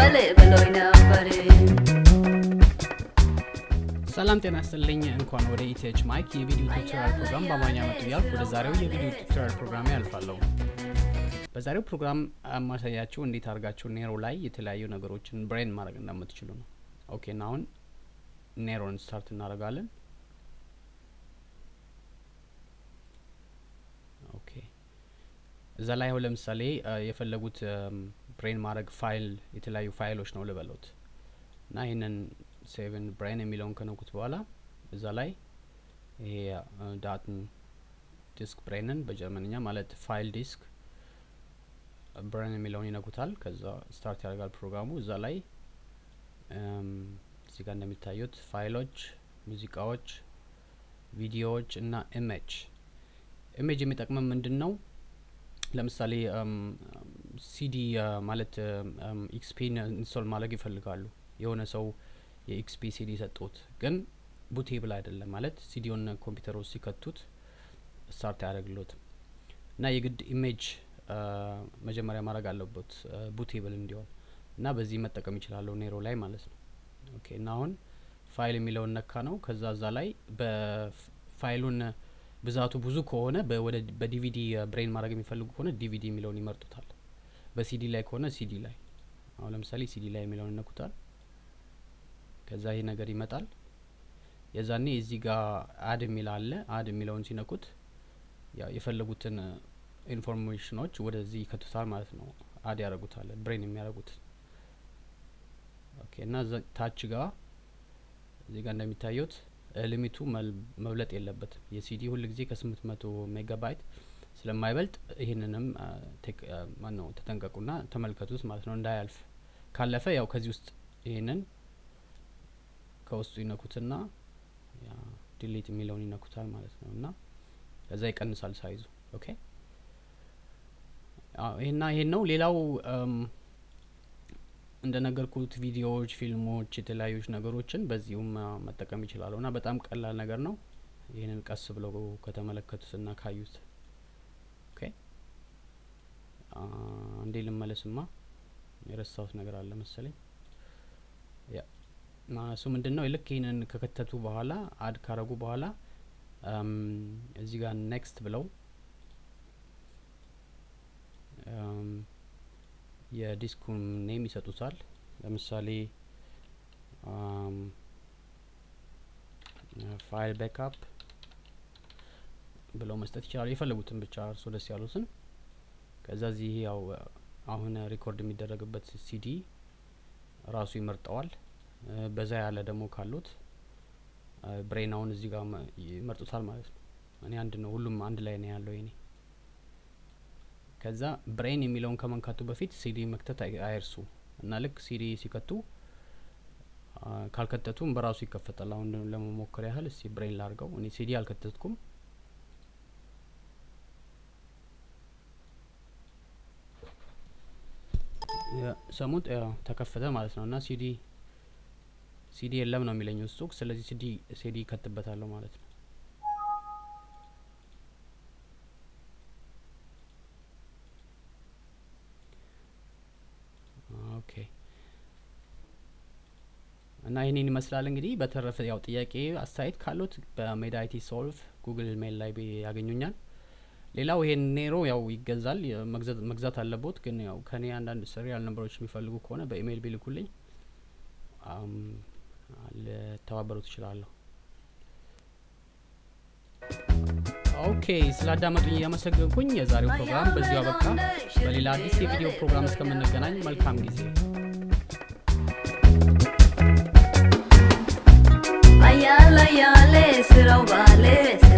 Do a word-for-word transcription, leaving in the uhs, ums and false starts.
ሰላም ጤና ይስጥልኝ እንኳን ወደ ኢቲኤች ማይክ የቪዲዮ ቱቶሪያል ፕሮግራም በአማርኛ መጥቶ ያልኩ ወደ ዛሬው የቪዲዮ ቱቶሪያል ፕሮግራም ያልፋለሁ። በዛሬው ፕሮግራም ማሳያችሁ እንዴት አድርጋችሁ ኔሮ ላይ የተለያዩ ነገሮችን ብሬን ማድረግ እንደምትችሉ ነው። ኦኬ ናው ኔሮን ስታርት እናደርጋለን። ኦኬ እዛ ላይ አሁን ለምሳሌ የፈለጉት ብሬን ማድረግ ፋይል የተለያዩ ፋይሎች ነው ልበሉት እና ይሄንን seven brain የሚለውን ከነኩት በኋላ እዛ ላይ ይሄ ዳትን ዲስክ ብሬንን በጀርመንኛ ማለት ፋይል ዲስክ ብሬን የሚለውን ይነኩታል። ከዛ ስታርት ያደርጋል ፕሮግራሙ። እዛ ላይ እዚህ ጋር እንደሚታዩት ፋይሎች፣ ሙዚቃዎች፣ ቪዲዮዎች እና ኢሜጅ ኢሜጅ የሚጠቅመው ምንድነው? ለምሳሌ ሲዲ ማለት ኤክስፒ ኢንስቶል ማድረግ ይፈልጋሉ። የሆነ ሰው የኤክስፒ ሲዲ ሰጥቶት ግን ቡቴብል አይደለም ማለት ሲዲውን ኮምፒውተር ውስጥ ሲከቱት ስታርት ያደርግሎት እና የግድ ኢሜጅ መጀመሪያ ማድረግ አለበት ቡቴብል እንዲሆን እና በዚህ መጠቀም ይችላል ኔሮ ላይ ማለት ነው። ኦኬ እና አሁን ፋይል የሚለውን ነካ ነው። ከዛ እዛ ላይ በፋይሉን ብዛቱ ብዙ ከሆነ ወደ በዲቪዲ ብሬን ማድረግ የሚፈልጉ ከሆነ ዲቪዲ የሚለውን ይመርጡታል። በሲዲ ላይ ከሆነ ሲዲ ላይ አሁን ለምሳሌ ሲዲ ላይ የሚለውን ነኩታል። ከዛ ይሄ ነገር ይመጣል። የዛኔ እዚህ ጋር አድ የሚል አለ። አድ የሚለውን ሲነኩት ያ የፈለጉትን ኢንፎርሜሽኖች ወደዚህ ይከቱታል ማለት ነው። አድ ያደርጉታል ብሬን የሚያደርጉት። ኦኬ እና ታች ጋር እዚህ ጋር እንደሚታዩት ሊሚቱ መብለጥ የለበትም። የሲዲ ሁሉ ጊዜ ከስምንት መቶ ሜጋባይት ስለማይበልጥ ይሄንንም ቴክ ማነው ተጠንቀቁና ተመልከቱት ማለት ነው እንዳያልፍ። ካለፈ ያው ከዚህ ውስጥ ይሄንን ከውስጡ ይነኩትና ያ ዲሊት የሚለውን ይነኩታል ማለት ነው እና ከዛ ይቀንሳል ሳይዙ። ኦኬ አዎ ይሄና ይሄ ነው። ሌላው እንደነገርኩት ቪዲዮዎች፣ ፊልሞች፣ የተለያዩ ነገሮችን በዚሁም መጠቀም ይችላሉና በጣም ቀላል ነገር ነው። ይሄንን ቀስ ብለው ከተመለከቱትና ካዩት ኦኬ አ እንዴ ልመለስማ የረሳሁት ነገር አለ መሰለኝ። ያ ማሱ ምንድነው ልክ ይሄንን ከከተቱ በኋላ አድ ካረጉ በኋላ አም እዚህ ጋር ኔክስት ብለው አም የዲስኩን ኔም ይሰጡታል። ለምሳሌ አም ፋይል ባክአፕ ብለው መስጠት ይችላል። የፈለጉትን ብቻ እርሶ ደስ ያሉትን። ከዛ እዚህ ያው አሁን ሪኮርድ የሚደረግበት ሲዲ ራሱ ይመርጠዋል። በዛ ያለ ደግሞ ካሉት ብሬናውን እዚህ ጋር ይመርጡታል ማለት ነው። እኔ አንድ ነው ሁሉም አንድ ላይ ነው ያለው ይሄኔ። ከዛ ብሬን የሚለውን ከመንካቱ በፊት ሲዲ መክተት አይርሱ እና ልክ ሲዲ ሲከቱ ካልከተቱም በራሱ ይከፈታል። አሁን ለመሞከር ያህል እስቲ ብሬን ላርገው። እኔ ሲዲ አልከተትኩም። ያ ሰሙት ተከፈተ ማለት ነውና ሲዲ ሲዲ የለም ነው የሚለኝ ውስጥ። ስለዚህ ሲዲ ሲዲ ከተበታለው ማለት ነው። ኦኬ እና ይሄንን ይመስላል እንግዲህ። በተረፈ ያው ጥያቄ አስተያየት ካሉት በሜዳይቲ ሶልቭ ጉግል ሜል ላይ ያገኙኛል። ሌላው ይሄን ኔሮ ያው ይገዛል መግዛት መግዛት አለበት። ግን ያው ከኔ አንዳንድ ሲሪያል ነምበሮች የሚፈልጉ ከሆነ በኢሜል ቢልኩልኝ አም ለተባበሩት ይችላል። ኦኬ ስላዳመጡኝ ያመሰግንኩኝ። የዛሬው ፕሮግራም በዚሁ አበቃ። በሌላ አዲስ የቪዲዮ ፕሮግራም እስከምንገናኝ መልካም ጊዜ። አያላ ያለ ስራው ባለ